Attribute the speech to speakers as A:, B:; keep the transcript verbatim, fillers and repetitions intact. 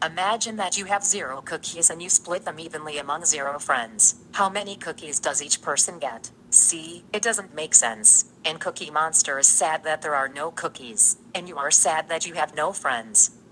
A: Imagine that you have zero cookies and you split them evenly among zero friends. How many cookies does each person get? See, it doesn't make sense. And Cookie Monster is sad that there are no cookies. And you are sad that you have no friends.